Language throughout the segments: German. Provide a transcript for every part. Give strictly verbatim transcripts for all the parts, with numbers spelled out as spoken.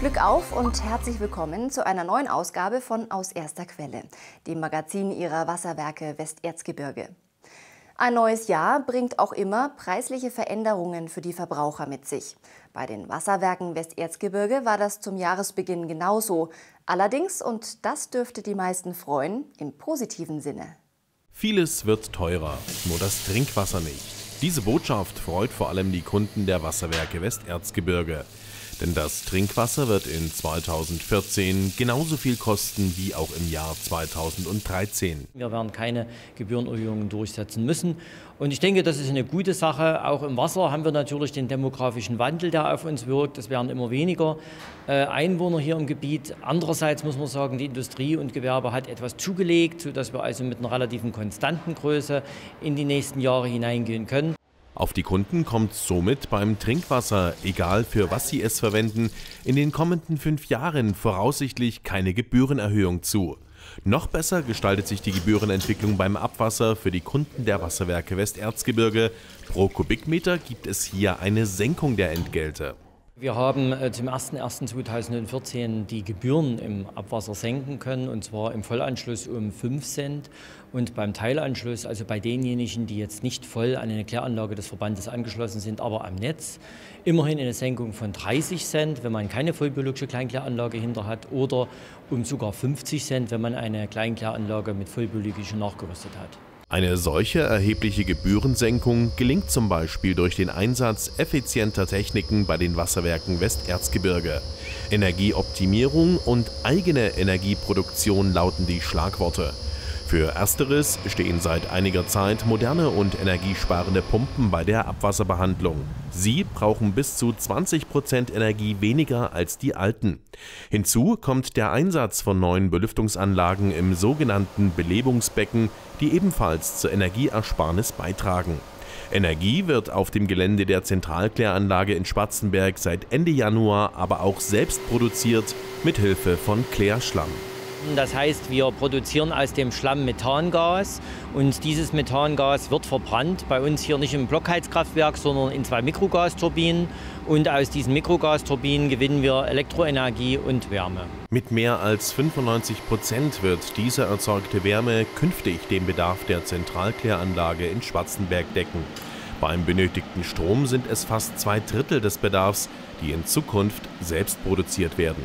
Glück auf und herzlich willkommen zu einer neuen Ausgabe von Aus erster Quelle, dem Magazin Ihrer Wasserwerke Westerzgebirge. Ein neues Jahr bringt auch immer preisliche Veränderungen für die Verbraucher mit sich. Bei den Wasserwerken Westerzgebirge war das zum Jahresbeginn genauso. Allerdings, und das dürfte die meisten freuen, im positiven Sinne. Vieles wird teurer, nur das Trinkwasser nicht. Diese Botschaft freut vor allem die Kunden der Wasserwerke Westerzgebirge. Denn das Trinkwasser wird in zweitausendvierzehn genauso viel kosten wie auch im Jahr zweitausenddreizehn. Wir werden keine Gebührenerhöhungen durchsetzen müssen. Und ich denke, das ist eine gute Sache. Auch im Wasser haben wir natürlich den demografischen Wandel, der auf uns wirkt. Es werden immer weniger äh, Einwohner hier im Gebiet. Andererseits muss man sagen, die Industrie und Gewerbe hat etwas zugelegt, sodass wir also mit einer relativen konstanten Größe in die nächsten Jahre hineingehen können. Auf die Kunden kommt somit beim Trinkwasser, egal für was sie es verwenden, in den kommenden fünf Jahren voraussichtlich keine Gebührenerhöhung zu. Noch besser gestaltet sich die Gebührenentwicklung beim Abwasser für die Kunden der Wasserwerke Westerzgebirge. Pro Kubikmeter gibt es hier eine Senkung der Entgelte. Wir haben zum ersten ersten zweitausendvierzehn die Gebühren im Abwasser senken können, und zwar im Vollanschluss um fünf Cent und beim Teilanschluss, also bei denjenigen, die jetzt nicht voll an eine Kläranlage des Verbandes angeschlossen sind, aber am Netz, immerhin eine Senkung von dreißig Cent, wenn man keine vollbiologische Kleinkläranlage hinter hat, oder um sogar fünfzig Cent, wenn man eine Kleinkläranlage mit vollbiologischer nachgerüstet hat. Eine solche erhebliche Gebührensenkung gelingt zum Beispiel durch den Einsatz effizienter Techniken bei den Wasserwerken Westerzgebirge. Energieoptimierung und eigene Energieproduktion lauten die Schlagworte. Für Ersteres stehen seit einiger Zeit moderne und energiesparende Pumpen bei der Abwasserbehandlung. Sie brauchen bis zu zwanzig Prozent Energie weniger als die alten. Hinzu kommt der Einsatz von neuen Belüftungsanlagen im sogenannten Belebungsbecken, die ebenfalls zur Energieersparnis beitragen. Energie wird auf dem Gelände der Zentralkläranlage in Spatzenberg seit Ende Januar aber auch selbst produziert, mit Hilfe von Klärschlamm. Das heißt, wir produzieren aus dem Schlamm Methangas, und dieses Methangas wird verbrannt, bei uns hier nicht im Blockheizkraftwerk, sondern in zwei Mikrogasturbinen, und aus diesen Mikrogasturbinen gewinnen wir Elektroenergie und Wärme. Mit mehr als fünfundneunzig Prozent wird diese erzeugte Wärme künftig den Bedarf der Zentralkläranlage in Spatzenberg decken. Beim benötigten Strom sind es fast zwei Drittel des Bedarfs, die in Zukunft selbst produziert werden.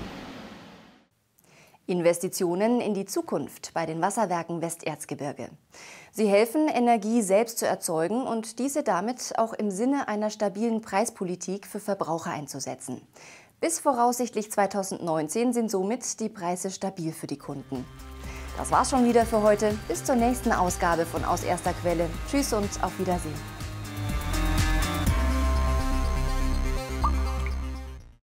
Investitionen in die Zukunft bei den Wasserwerken Westerzgebirge. Sie helfen, Energie selbst zu erzeugen und diese damit auch im Sinne einer stabilen Preispolitik für Verbraucher einzusetzen. Bis voraussichtlich zweitausendneunzehn sind somit die Preise stabil für die Kunden. Das war's schon wieder für heute. Bis zur nächsten Ausgabe von Aus erster Quelle. Tschüss und auf Wiedersehen.